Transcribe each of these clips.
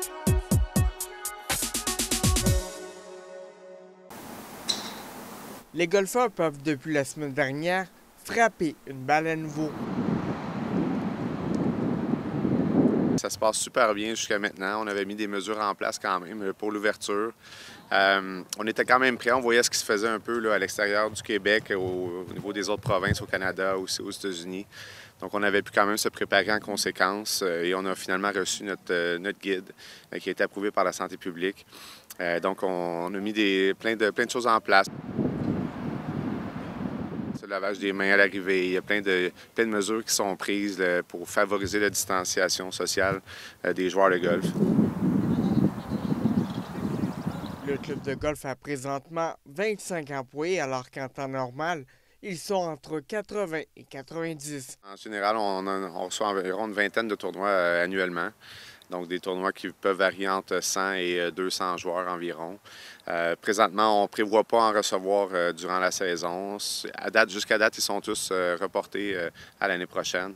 Les golfeurs peuvent, depuis la semaine dernière, frapper une balle à nouveau. Ça se passe super bien jusqu'à maintenant. On avait mis des mesures en place quand même pour l'ouverture. On était quand même prêts. On voyait ce qui se faisait un peu là, à l'extérieur du Québec, au niveau des autres provinces, au Canada, aussi aux États-Unis. Donc, on avait pu quand même se préparer en conséquence et on a finalement reçu notre guide qui a été approuvé par la santé publique. Donc, on a mis plein de choses en place. Le lavage des mains à l'arrivée, il y a plein de mesures qui sont prises pour favoriser la distanciation sociale des joueurs de golf. Le club de golf a présentement 25 employés, alors qu'en temps normal, ils sont entre 80 et 90. En général, on reçoit environ une vingtaine de tournois annuellement. Donc, des tournois qui peuvent varier entre 100 et 200 joueurs environ. Présentement, on ne prévoit pas en recevoir durant la saison. Jusqu'à date, ils sont tous reportés à l'année prochaine.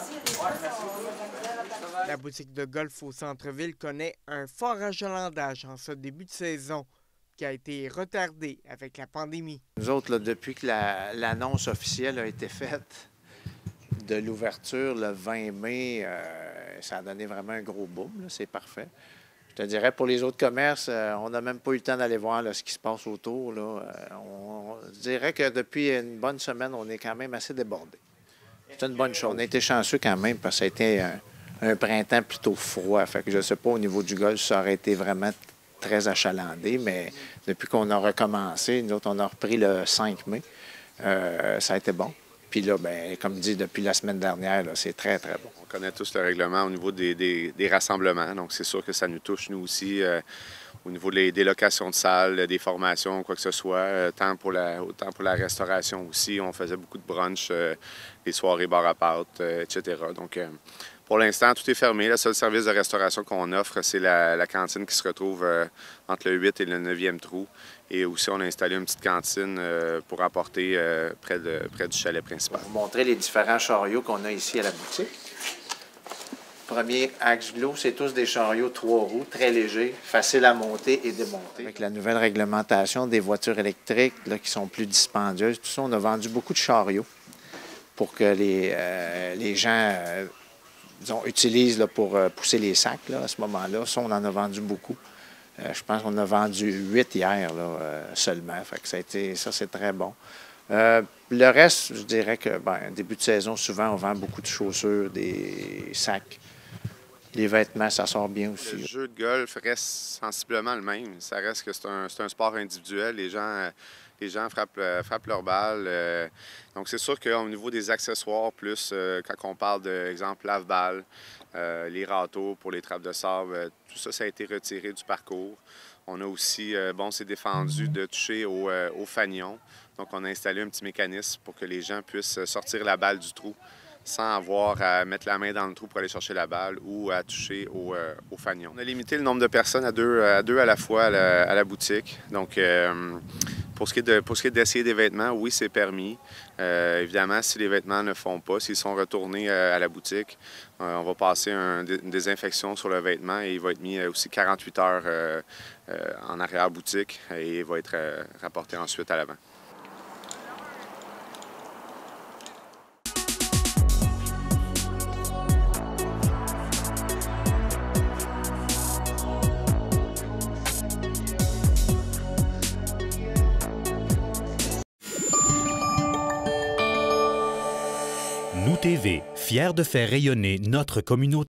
La boutique de golf au centre-ville connaît un fort achalandage en ce début de saison qui a été retardé avec la pandémie. Nous autres, là, depuis que l'annonce officielle a été faite de l'ouverture le 20 mai, ça a donné vraiment un gros boom. C'est parfait. Je te dirais, pour les autres commerces, on n'a même pas eu le temps d'aller voir là, ce qui se passe autour. Là. Je dirais que depuis une bonne semaine, on est quand même assez débordé. C'est une bonne chose. On a été chanceux quand même parce que ça a été un printemps plutôt froid. Fait que je ne sais pas, au niveau du golf, ça aurait été vraiment très achalandé, mais depuis qu'on a recommencé, nous autres, on a repris le 5 mai, ça a été bon. Puis là, bien, comme dit, depuis la semaine dernière, c'est très, très bon. On connaît tous le règlement au niveau des rassemblements, donc c'est sûr que ça nous touche, nous aussi, au niveau des locations de salles, des formations, quoi que ce soit, autant pour la restauration aussi. On faisait beaucoup de brunch, des soirées bar à pâtes, etc. Donc, pour l'instant, tout est fermé. Le seul service de restauration qu'on offre, c'est la cantine qui se retrouve entre le 8 et le 9e trou. Et aussi, on a installé une petite cantine pour apporter près du chalet principal. Je vais vous montrer les différents chariots qu'on a ici à la boutique. Premier axe Glow, c'est tous des chariots 3 roues, très légers, faciles à monter et démonter. Avec la nouvelle réglementation des voitures électriques là, qui sont plus dispendieuses, tout ça, on a vendu beaucoup de chariots pour que les gens utilisent là, pour pousser les sacs là, à ce moment-là. Ça, on en a vendu beaucoup. Je pense qu'on a vendu 8 hier là, seulement. Fait que ça, c'est très bon. Le reste, je dirais que, début de saison, souvent, on vend beaucoup de chaussures, des sacs. Les vêtements, ça sort bien aussi. Le jeu de golf reste sensiblement le même. Ça reste que c'est un sport individuel. Les gens frappent leur balle. Donc, c'est sûr qu'au niveau des accessoires, plus quand on parle d'exemple lave-balles, les râteaux pour les trappes de sable, tout ça, ça a été retiré du parcours. On a aussi, c'est défendu de toucher au fanion. Donc, on a installé un petit mécanisme pour que les gens puissent sortir la balle du trou sans avoir à mettre la main dans le trou pour aller chercher la balle ou à toucher au fanion. On a limité le nombre de personnes à deux à la fois à la boutique. Donc, pour ce qui est d'essayer des vêtements, oui, c'est permis. Évidemment, si les vêtements ne font pas, s'ils sont retournés à la boutique, on va passer une désinfection sur le vêtement et il va être mis aussi 48 heures en arrière-boutique et il va être rapporté ensuite à l'avant. Nous TV, fiers de faire rayonner notre communauté.